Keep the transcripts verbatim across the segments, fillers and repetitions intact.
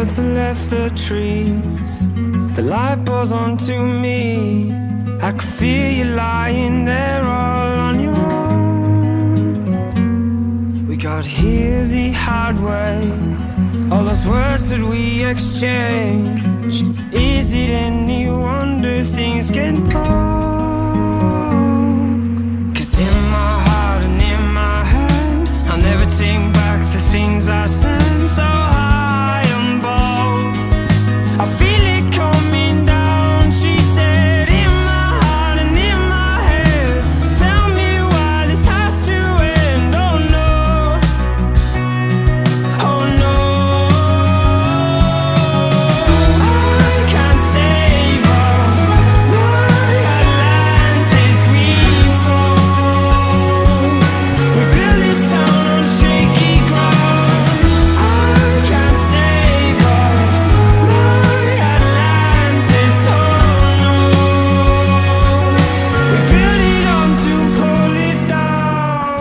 birds and left the trees. The light pours onto me. I could feel you lying there all on your own. We got here the hard way. All those words that we exchange. Is it any wonder things get broke? Cause in my heart and in my head, I'll never take back the things I said. So high and bold, I feel it coming down. She said, in my heart and in my head, tell me why this has to end. Oh no, oh no, I can't save us. My Atlantis, we fall. We built this town on shaky ground. I can't save us. My Atlantis, oh no. We built it up to pull it down.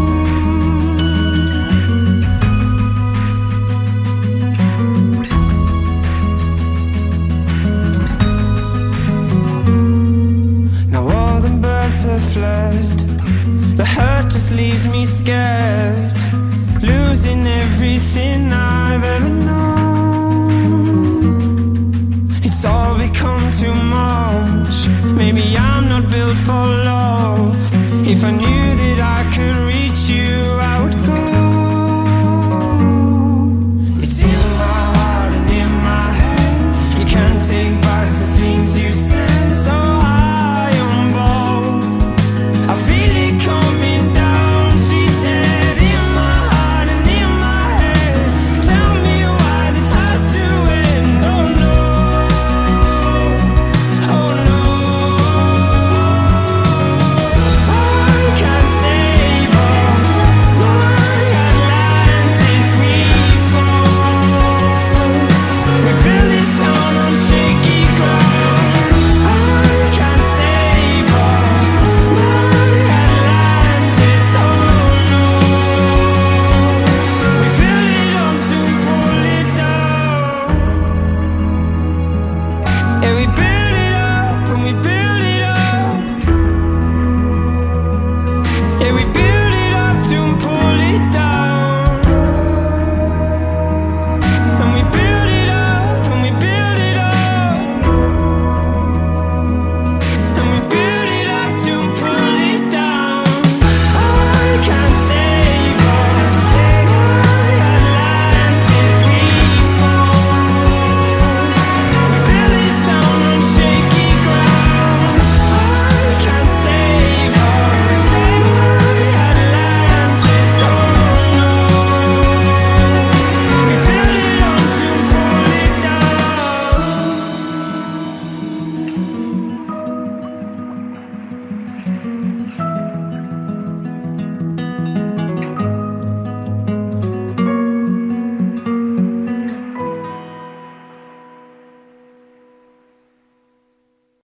Now all the birds have fled. The hurt just leaves me scared, losing everything I've ever known. It's all become too much. Maybe I'm not built for love. If I knew that I could reach you, I would go. It's in my heart and in my head. You can't take back the things you said. So high on both, I feel it coming down. She said, in my heart and in my head, tell me why this has to end. Oh no, oh no, I can't save us. My Atlantis, we fall. We built this town on shaky ground. I can't save us. My Atlantis, oh no. We built it up to pull it down. Yeah, we built